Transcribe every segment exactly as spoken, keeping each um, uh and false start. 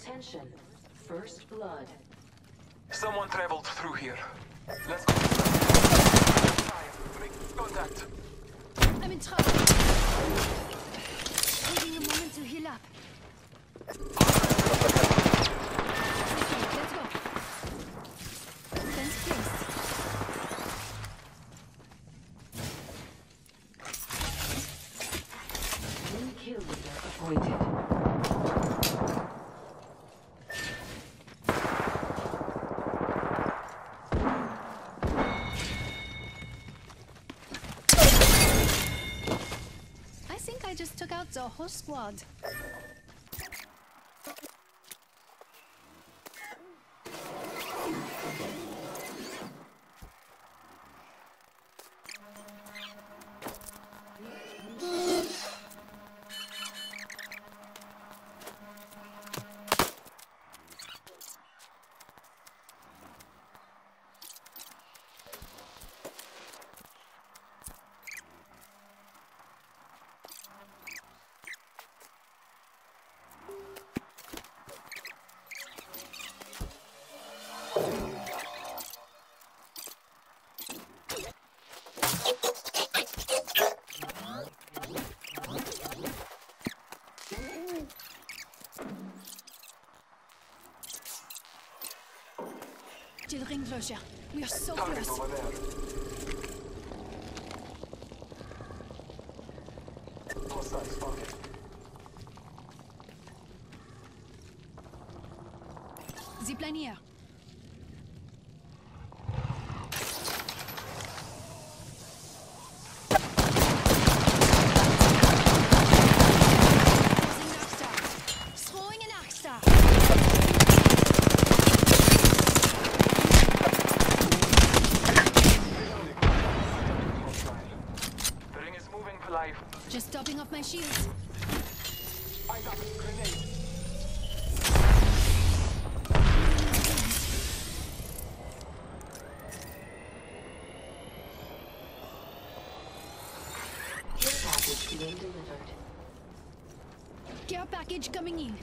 Attention. First blood. Someone traveled through here. Let's go. Make contact. I'm in trouble. Taking a moment to heal up. Okay, let's go. Fence placed. New kill leader appointed. I just took out the whole squad. Till Ringlocher. We are so Target close. over there. Hostile spotted. Zipline here. Just topping off my shields. I got a grenade. Care package being delivered. Care package coming in.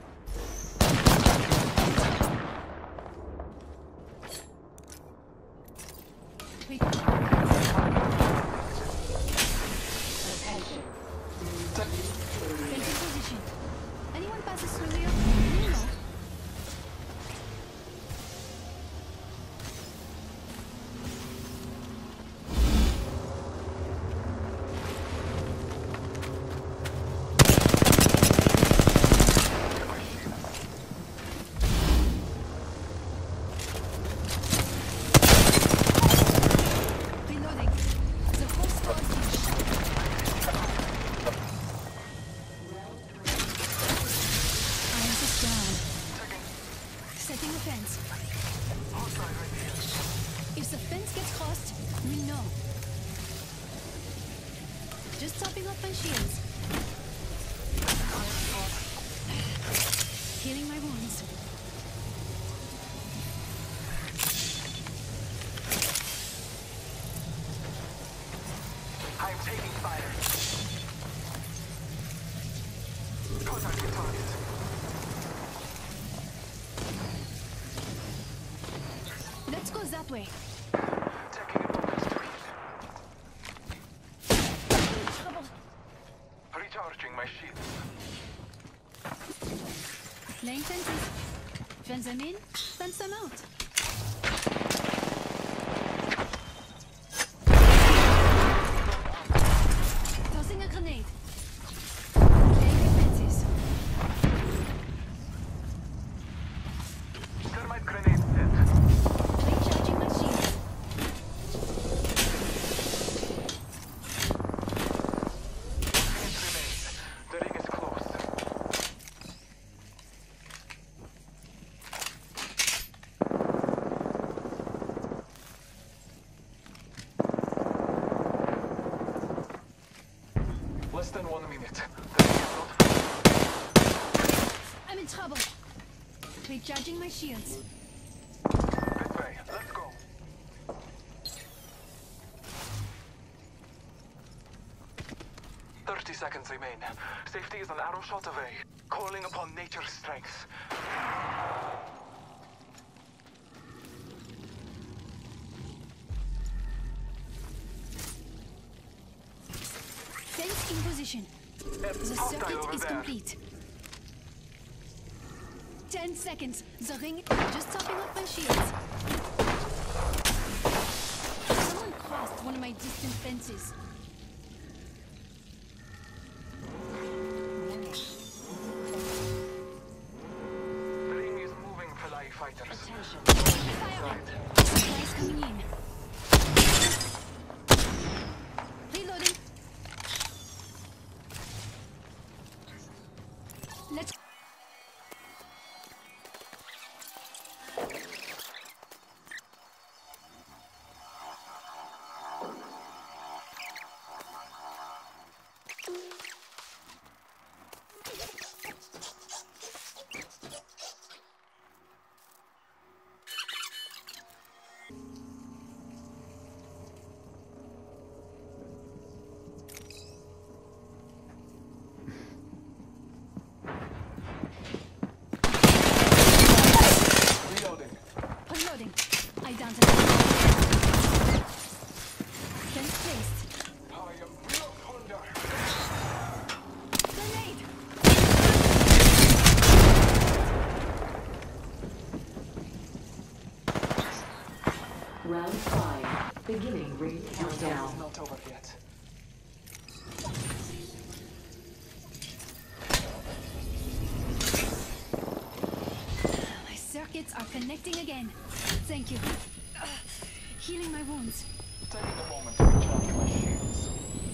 Wait. Taking position. Anyone passes through here? No. Reloading. The whole squad is shot. Setting a fence. If the fence gets crossed, we know. Just topping off my shields. Healing my wounds. I'm taking fire. Contact your target. Let's go that way. Taking a look at street. Trouble. Recharging my shield. Laying fences. Fence them in, fence them out. Tossing a grenade. Laying fences. Thermite grenade dead. Recharging my shield. Minutes remain. The ring is close. Less than one minute. The ring is not. I'm in trouble. Recharging my shields. This way. Let's go. Thirty seconds remain. Safety is an arrow shot away. calling upon nature's strength. Fence in position. The Hostile circuit over is there. complete. Ten seconds. The ring. Just topping off my shields. Someone crossed one of my distant fences. The ring is moving for live fighters. Attention. Fire! Supplies coming in. Reloading. Let's. Reloading. Reloading. I downed it. Fence placed. I am real thunder. Grenade! Round five. Beginning ring countdown. It's not over yet. My circuits are connecting again. Thank you. Uh, healing my wounds. Taking a moment to recharge my shields.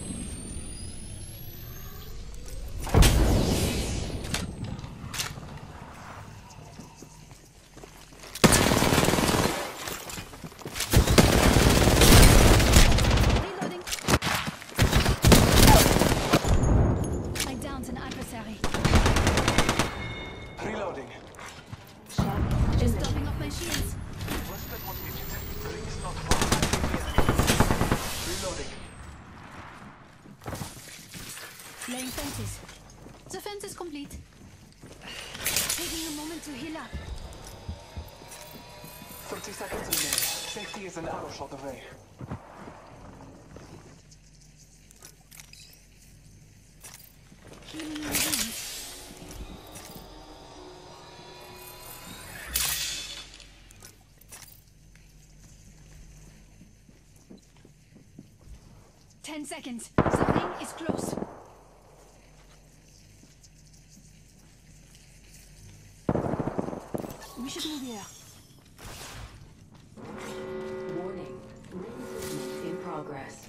Reloading. I downed an adversary. Reloading. Check. Just topping off my shields. Less than one minute. The ring is not far. Reloading. Laying fences. The fence is complete. Taking a moment to heal up. thirty seconds remaining. Safety is an arrow shot away. Healing my wounds. Ten seconds. The ring is close. We should move here. Warning. Ring movement in progress.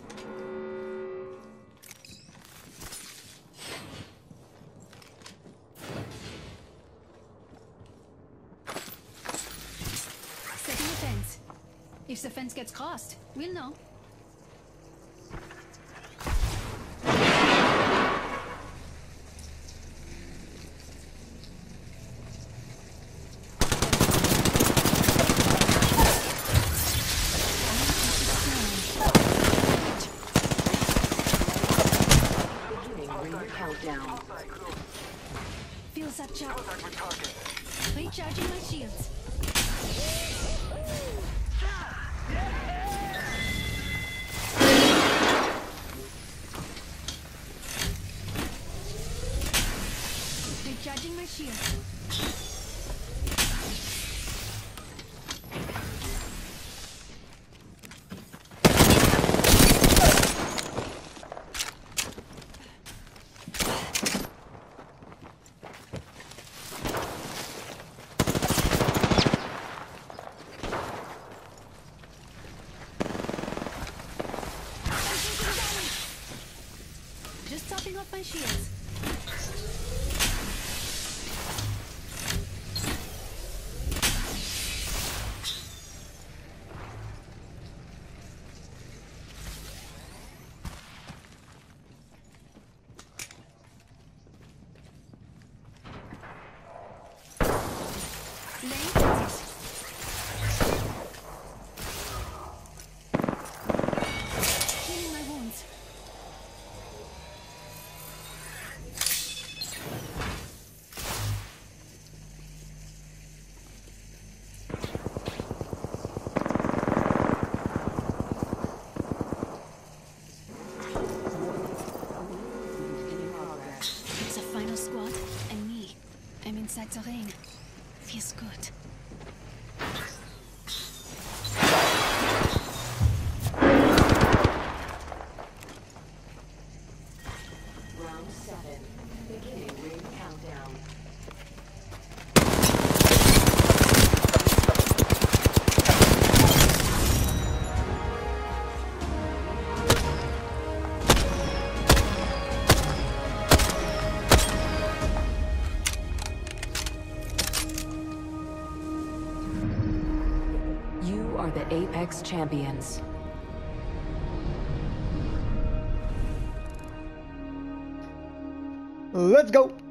Setting a fence. If the fence gets crossed, we'll know. Beginning ring countdown. Feels that charge. Contact with target. Recharging my shields. Recharging my shields. Just topping off my shields. Laying fences. Healing my wounds. inside the rain. Feels good. Round seven. Beginning ring countdown. You are the Apex Champions. Let's go.